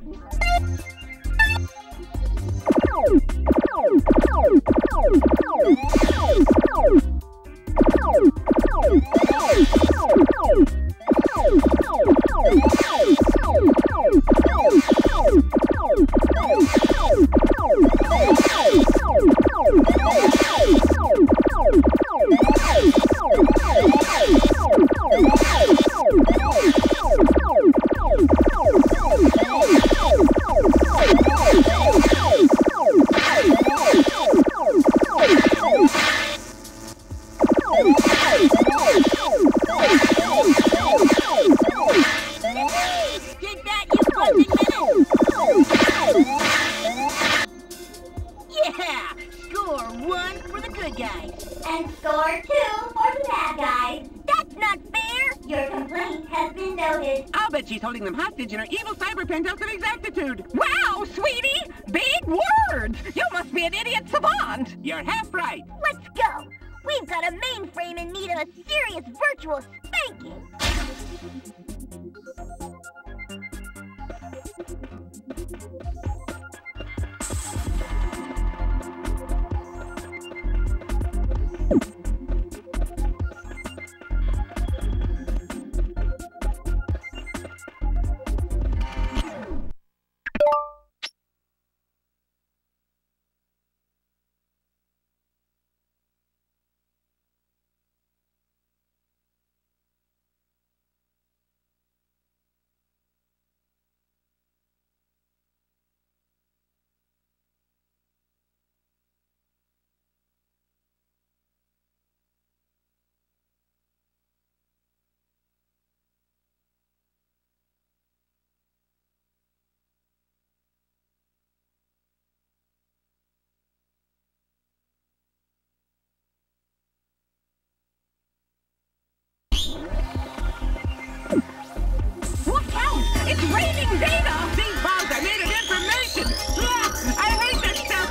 Yeah! Score 1 for the good guys. And score 2 for the bad guys. That's not fair! Your complaint has been noted. I'll bet she's holding them hostage in her evil cyber penthouse of exactitude. Wow, sweetie! Big words! You must be an idiot savant! You're half right. Let's go! We've got a mainframe in need of a serious virtual spanking. It's raining data! These bombs are made of information! Ugh, I hate this stuff!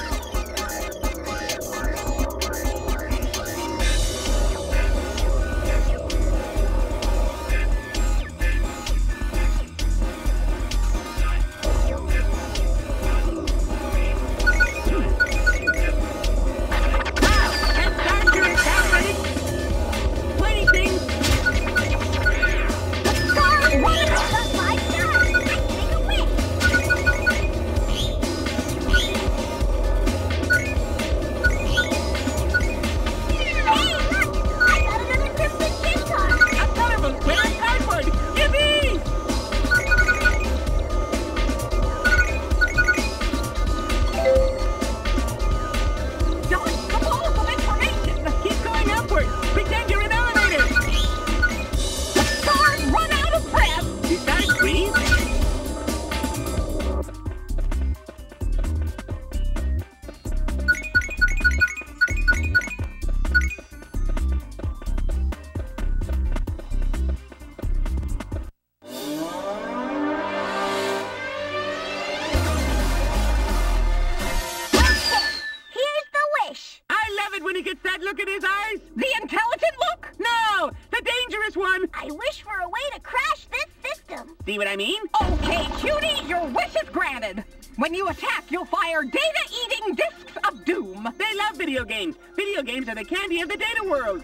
Look at his eyes! The intelligent look? No! The dangerous one! I wish for a way to crash this system. See what I mean? Okay, cutie, your wish is granted. When you attack, you'll fire data-eating discs of doom. They love video games. Video games are the candy of the data world.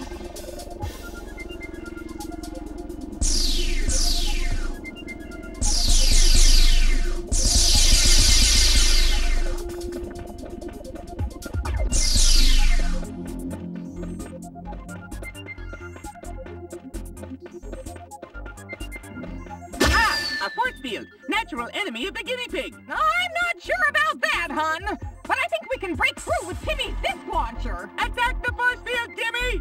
A force field, natural enemy of the guinea pig. I'm not sure about that, hun. But I think we can break through with Timmy's disc launcher. Attack the force field, Timmy!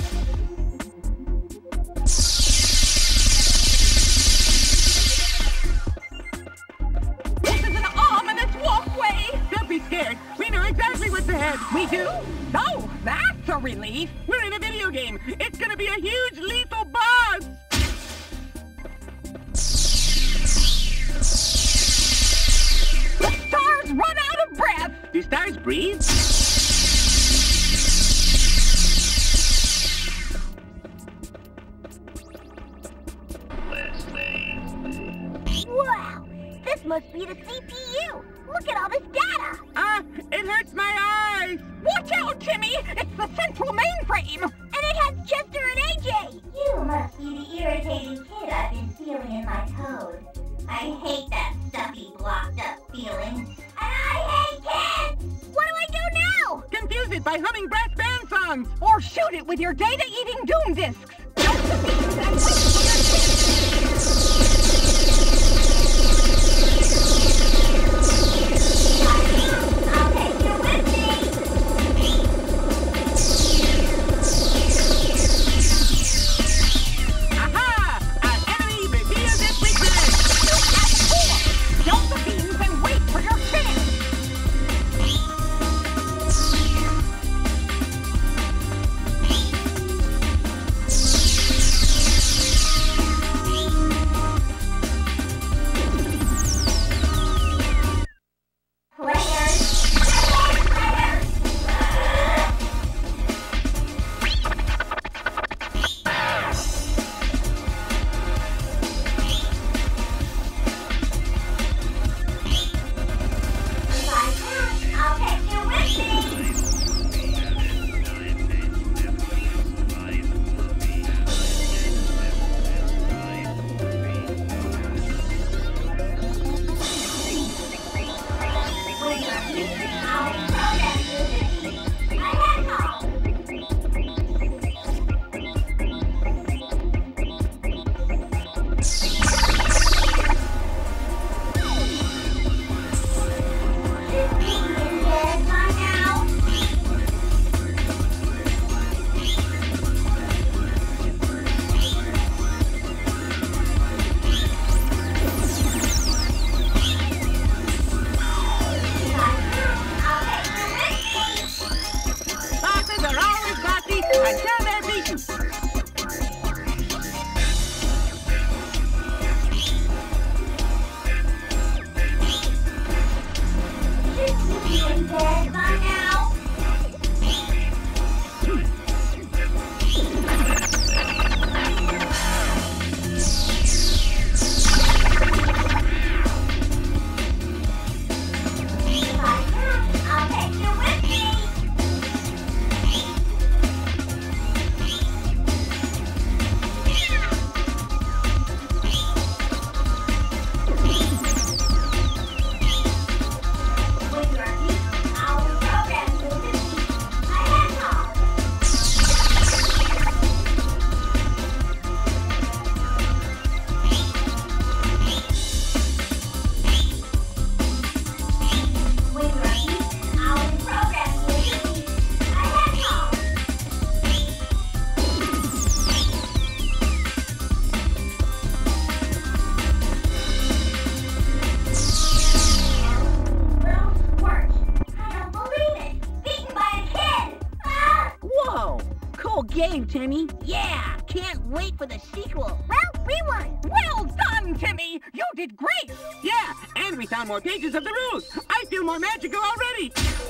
This is an ominous walkway. Don't be scared. We know exactly what's ahead. We do? Oh, that's a relief. We're in a video game. It's gonna be a huge lethal boss. Stars run out of breath! Do stars breathe? Wow! This This must be the CPU. Look at all this data. It hurts my eyes. Watch out, Timmy! It's the central mainframe! And it has Chester and AJ. You must be the irritating kid I've been feeling in my code. I hate that stuffy, blocked up feeling. And I hate kids! What do I do now? Confuse it by humming brass band songs. Or shoot it with your data-eating doom discs! Jump the beams and wait for your I'll take you with me. Aha! Our enemy reveals its weakness. Jump the beams and wait for your chance! I'll take you with me. I'll program you to be my head home. Yes, by now. I'll take you with me. Bosses are always bossy until they're beaten. Yes, by now. I'll take you with me. With your feet, I'll program you to be my head home. With your feet, I'll program you to be my head home. Little squirt. I don't believe it. Beaten by a kid. Ah! Whoa! Cool game, Timmy. Yeah, can't wait for the sequel. Well, we won. Well done, Timmy! You did great! Yeah, and we found more pages of the rules. I feel more magical already.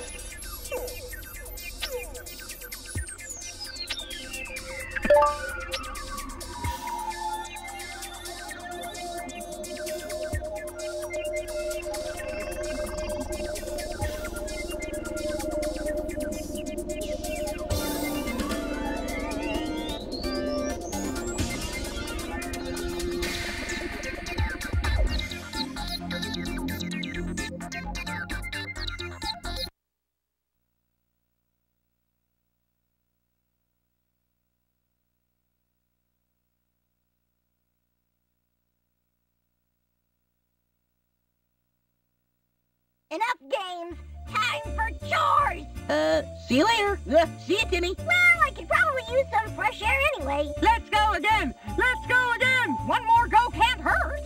Enough games. Time for chores. See you later. See you, Timmy. Well, I could probably use some fresh air anyway. Let's go again. Let's go again. One more go can't hurt!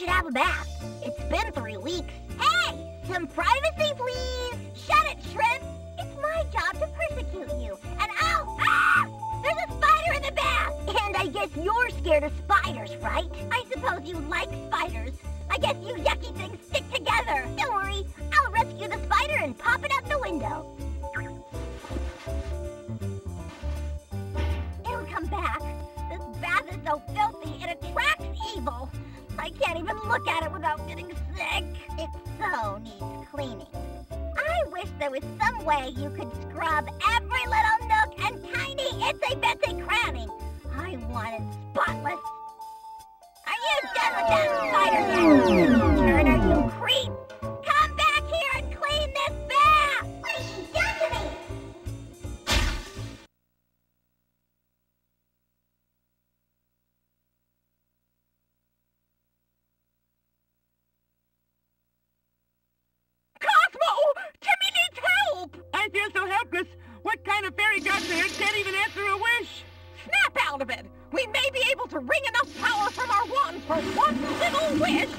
should have a bath. It's been 3 weeks. Hey! Some privacy, please! Shut it, Shrimp! It's my job to persecute you. And ow! Ah! There's a spider in the bath! And I guess you're scared of spiders, right? I suppose you like spiders. I guess you yucky things stick together. Don't worry, I'll rescue the spider and pop it out the window. It'll come back. This bath is so filthy, it attracts evil. I can't even look at it without getting sick. It so needs cleaning. I wish there was some way you could scrub every little nook and tiny itsy-bitsy cranny. I want it spotless. Are you done with that spider yet? Turner, you creep! Come back here and clean this bath! What has she done to me? Cosmo! Timmy needs help! I feel so helpless. What kind of fairy godparent can't even answer a wish? Snap out of it! We may be able to wring enough power from our wand for one little wish!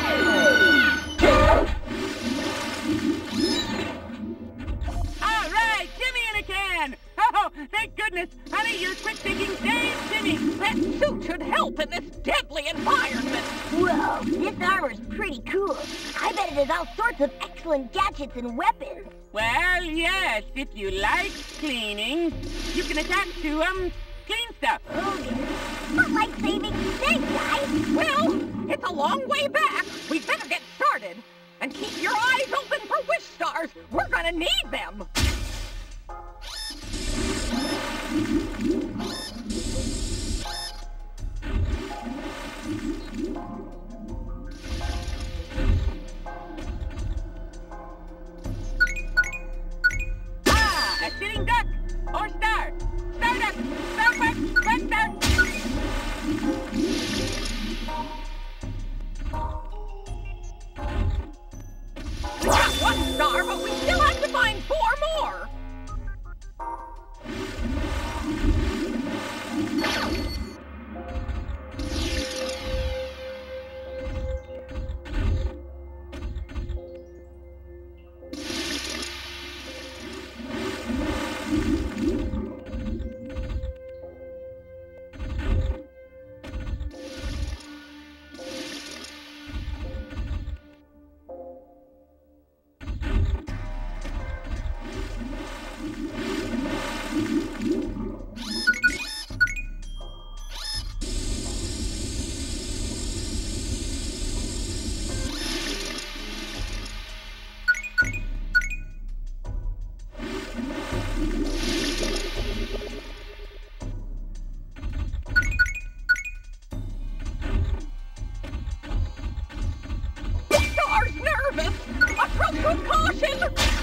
All right, Timmy in a can! Oh, thank goodness! Honey, your quick thinking saved Timmy! That suit should help in this deadly environment! Whoa, this armor's pretty cool. I bet it has all sorts of excellent gadgets and weapons. Well, yes, if you like cleaning, you can attach to, clean stuff. Oh dear. But like saving things, guys. Well, it's a long way back. We better get started. And keep your eyes open for wish stars. We're gonna need them. A sitting duck or star. Star duck. Star duck. Duck duck. We got 1 star, but we still have to find 4 more. With caution!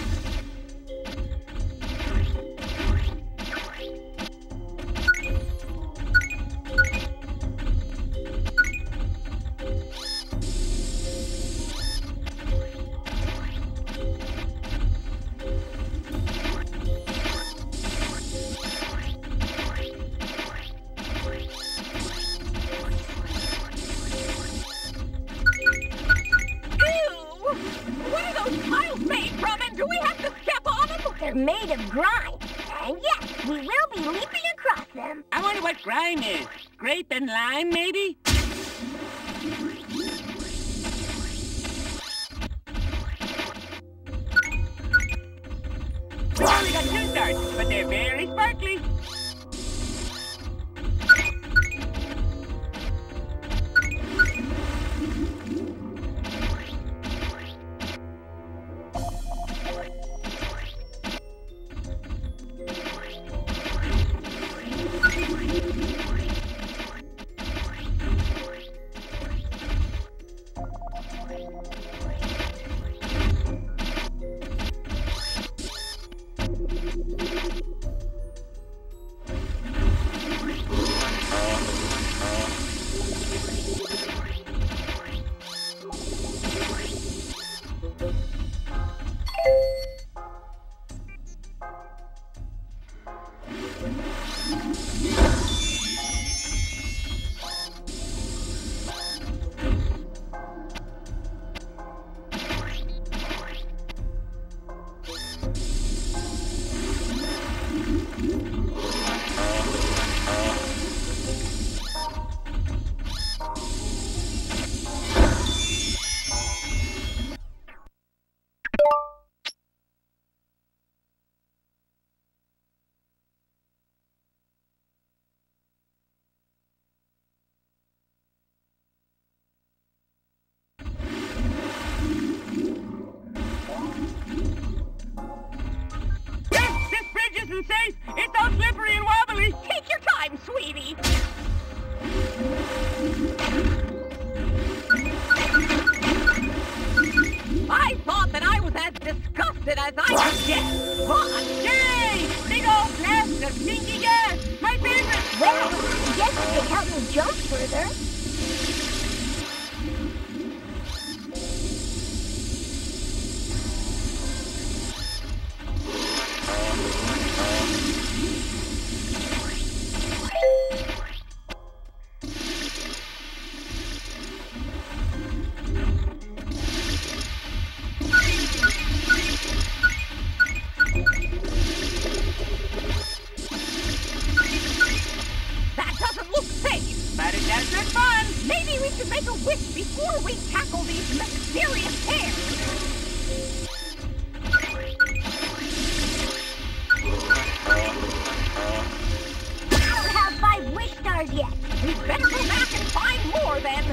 They're made of grime. And yes, we will be leaping across them. I wonder what grime is. Grape and lime, maybe? We only got 2 stars, but they're very sparkly. and safe! It's all slippery and wobbly! Take your time, sweetie. I thought that I was as disgusted as I could get, but... Yay! Big old blast of stinky gas! My favorite! Well, I guess it could help me jump further. That doesn't look safe. But it does look fun! Maybe we should make a wish before we tackle these mysterious hairs. I don't have 5 wish stars yet. We better go back and find more then.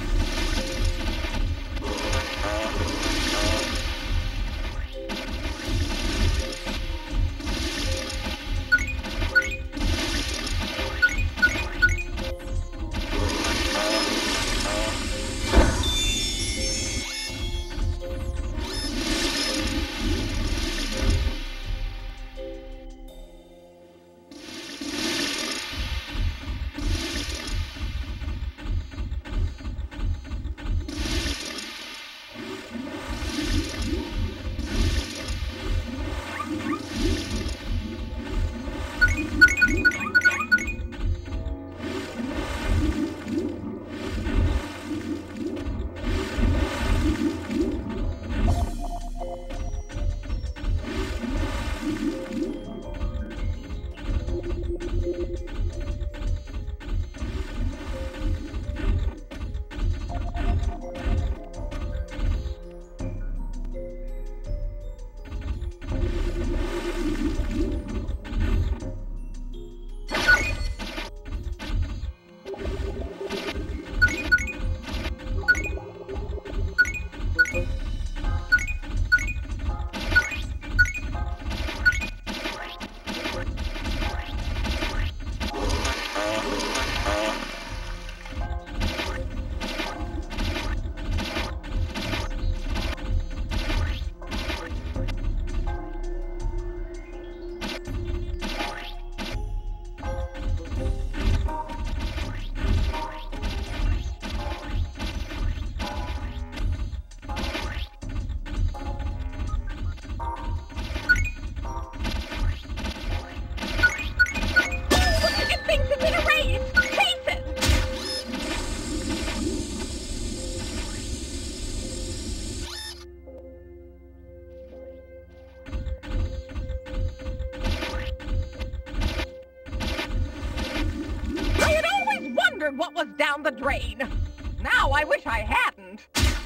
What was down the drain. Now I wish I hadn't.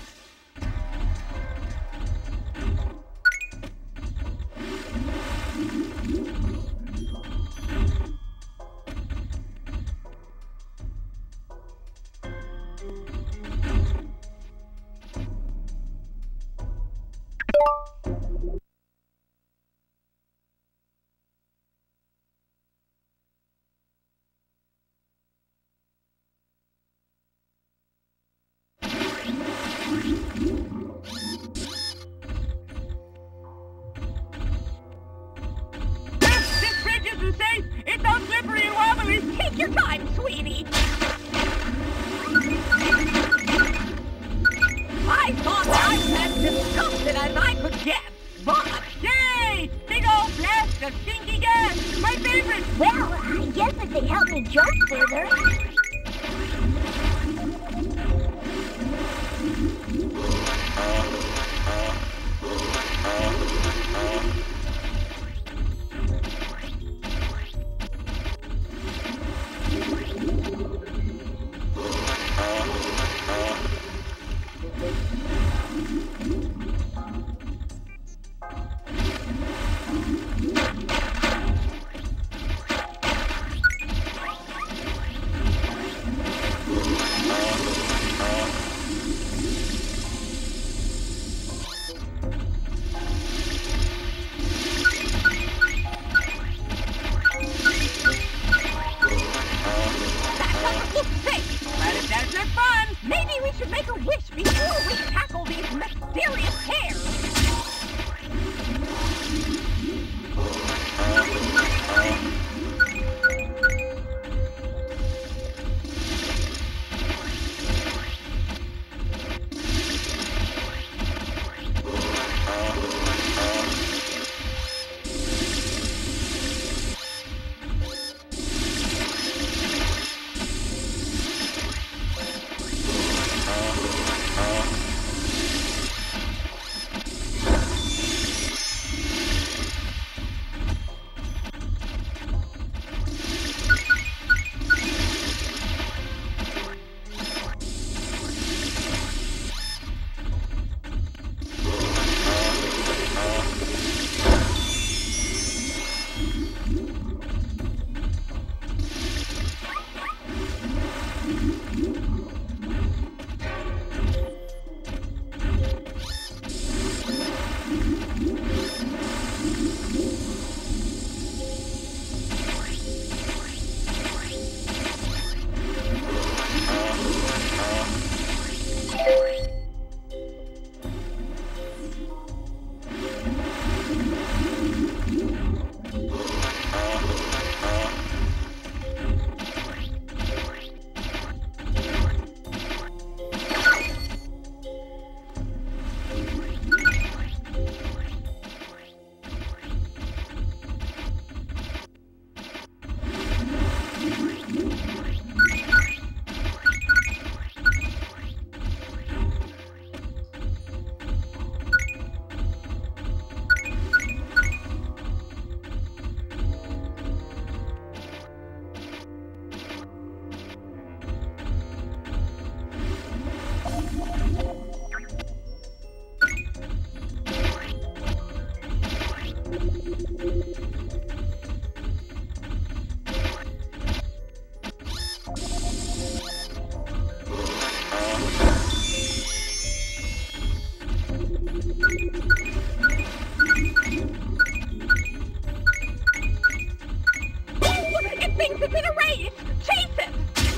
It's all slippery and wobbly! Take your time, sweetie! I thought I was as disgusted as I could get, but... Yay! Big old blast of stinky gas! My favorite! Well, I guess it could help me jump further. it's in a race! Chase it!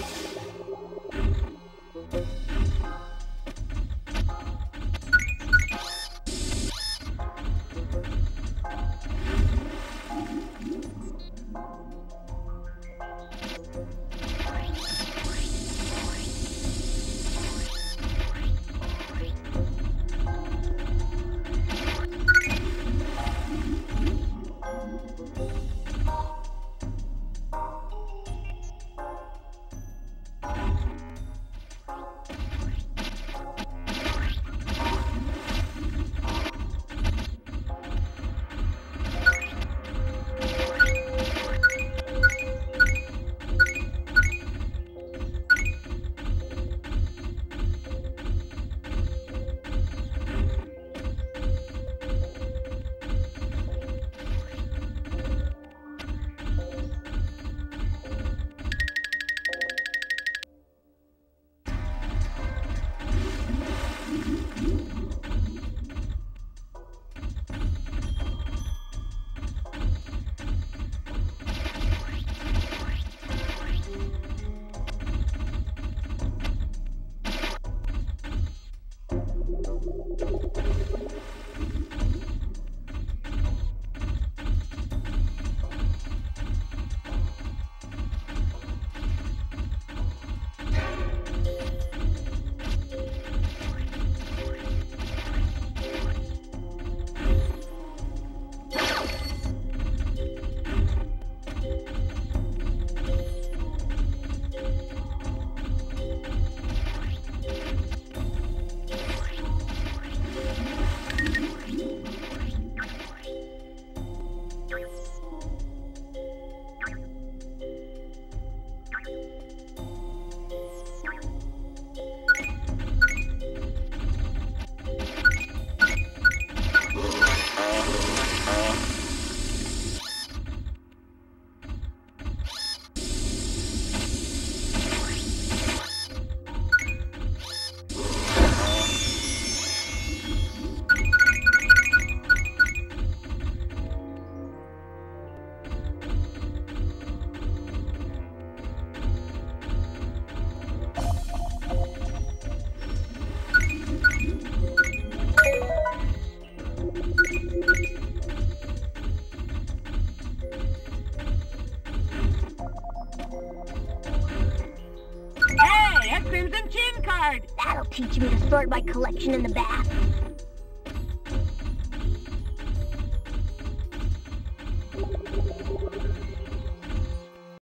Hey, a Crimson Chin card! That'll teach me to sort my collection in the bath.